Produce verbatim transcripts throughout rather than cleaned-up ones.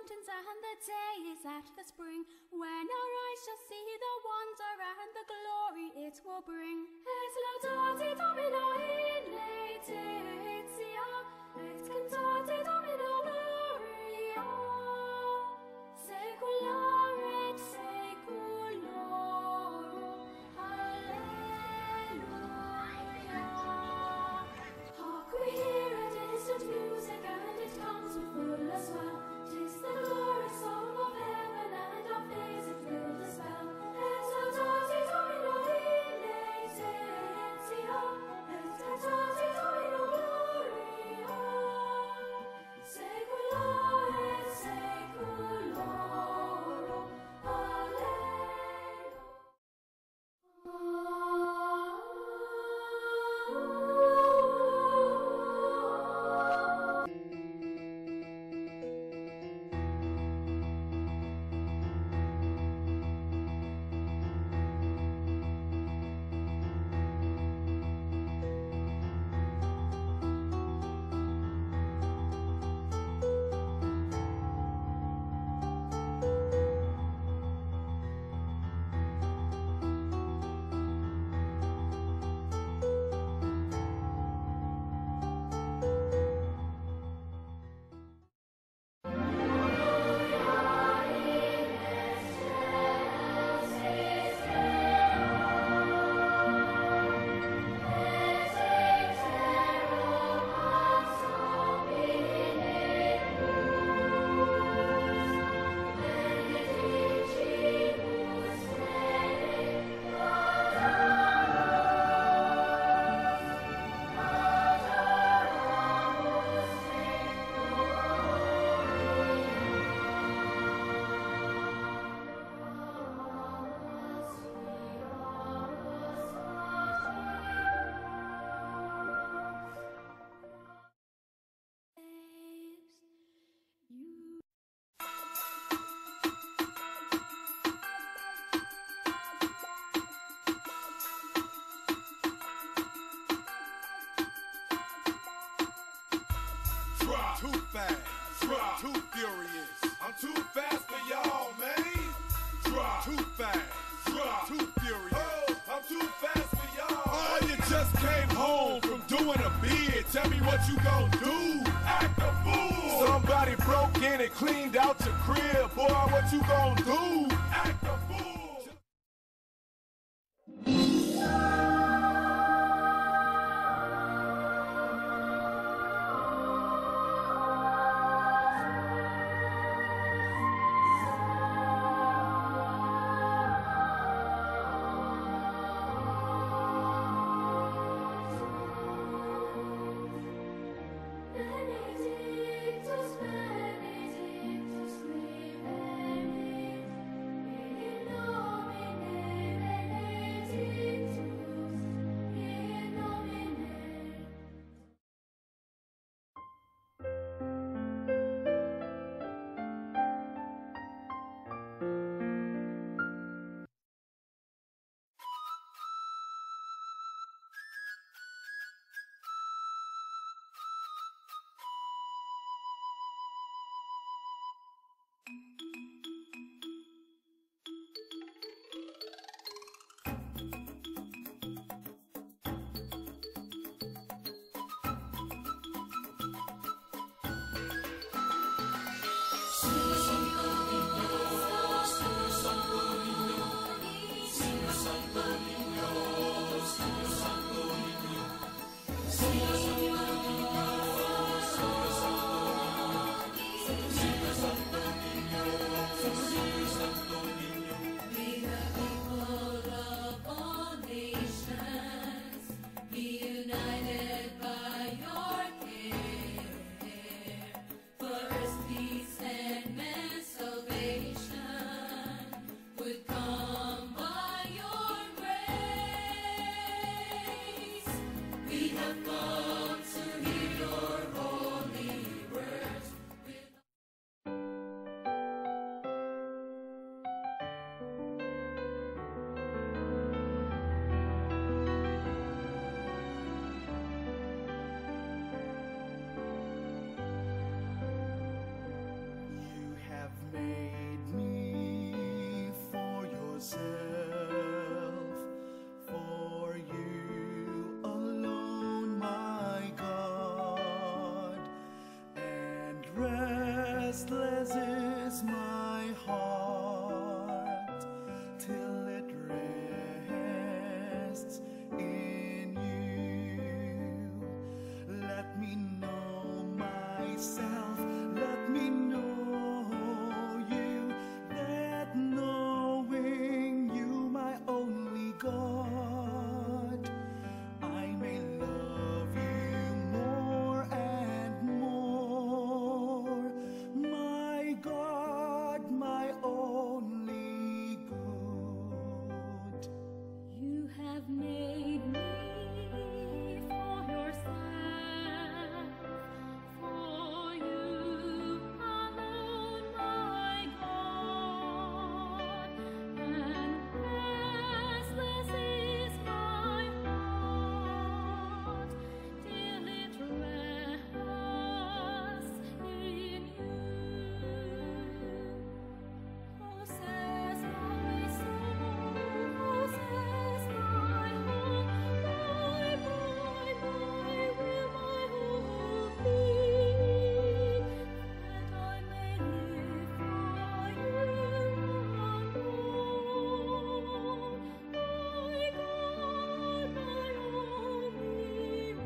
mountains, and the day is at the spring, when our eyes shall see the wonder and the glory it will bring. Et laudate Domino in laetitia, et cantate Domino gloria, secular et seculorum. Alleluia. Hark, we hear a distant music, and it comes with full as well. 'Tis the glorious song of heaven, and our faith it filled the spell. Et laudate Domino in laetitia, et cantate Domino gloria, secular et seculorum. Alleluia. Too fast, drop, too furious. I'm too fast for y'all, man. Drop, too fast, drop, too furious. Oh, I'm too fast for y'all. Oh, you just came home from doing a bid. Tell me what you gon' do. Act a fool. Somebody broke in and cleaned out your crib. Boy, what you gon' do? Act a fool. Benedictus, benedictus, qui venit possesses my heart till it rests in you. Let me know myself, let me know you, that knowing you, my only God, I may love you more and more, my God, my only good. You have made me for yourself, for you alone, my God, and restless is my heart till it rests in you. Possess my soul, possess my heart, my, my, my will, my whole being, that I may live for you alone, my God, my only one.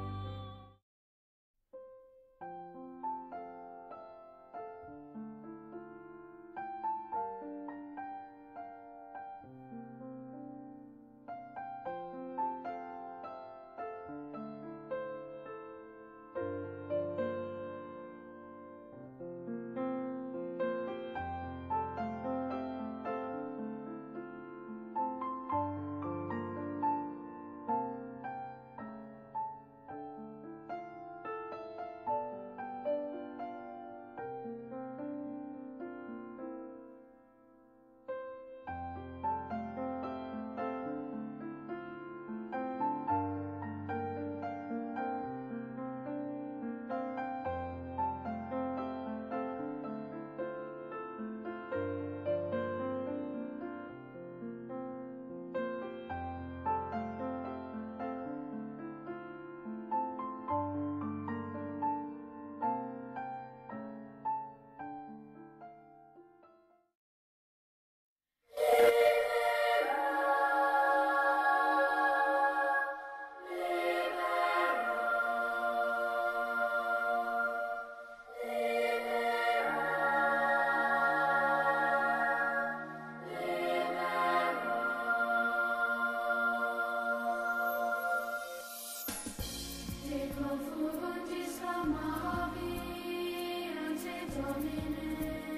Te confundis amavi ante Domine,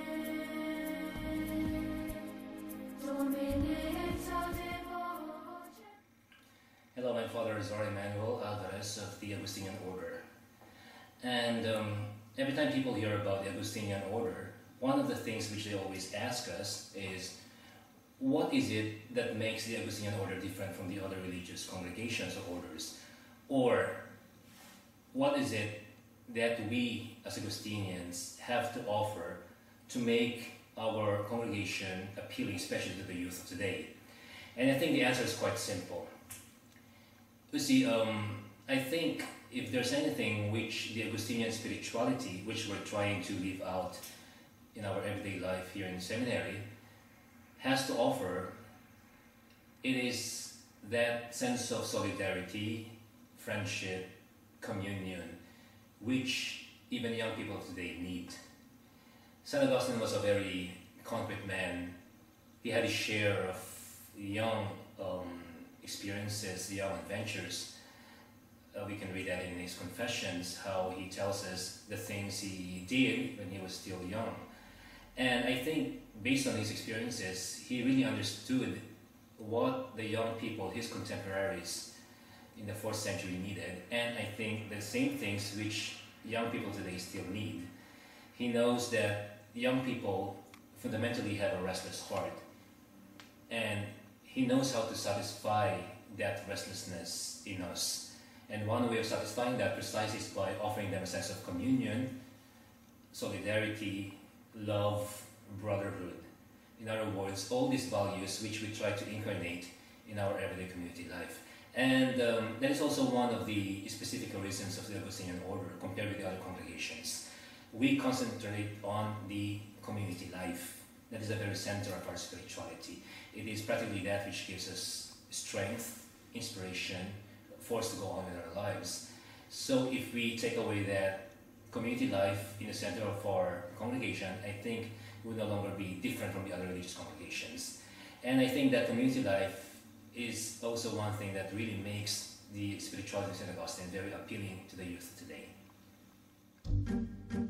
Domine exaudit voce. Hello, my father is Lord Emmanuel Alvarez of the Augustinian Order. And um, every time people hear about the Augustinian Order, one of the things which they always ask us is, what is it that makes the Augustinian Order different from the other religious congregations or orders? Or what is it that we as Augustinians have to offer to make our congregation appealing, especially to the youth of today? And I think the answer is quite simple. You see, um, I think if there's anything which the Augustinian spirituality, which we're trying to live out in our everyday life here in the seminary, has to offer, it is that sense of solidarity, friendship, communion, which even young people today need. Saint Augustine was a very concrete man. He had his share of young um, experiences, young adventures. Uh, we can read that in his Confessions, how he tells us the things he did when he was still young. And I think based on his experiences, he really understood what the young people, his contemporaries in the fourth century needed. And I think the same things which young people today still need. He knows that young people fundamentally have a restless heart. And he knows how to satisfy that restlessness in us. And one way of satisfying that precisely is by offering them a sense of communion, solidarity, love, brotherhood. In other words, all these values which we try to incarnate in our everyday community life. And um, that is also one of the specific reasons of the Augustinian order compared with the other congregations. we concentrate on the community life. That is the very center of our spirituality. It is practically that which gives us strength, inspiration, force to go on with our lives. So if we take away that community life in the center of our congregation, I think it will no longer be different from the other religious congregations. And I think that community life is also one thing that really makes the spirituality of Saint Augustine very appealing to the youth today.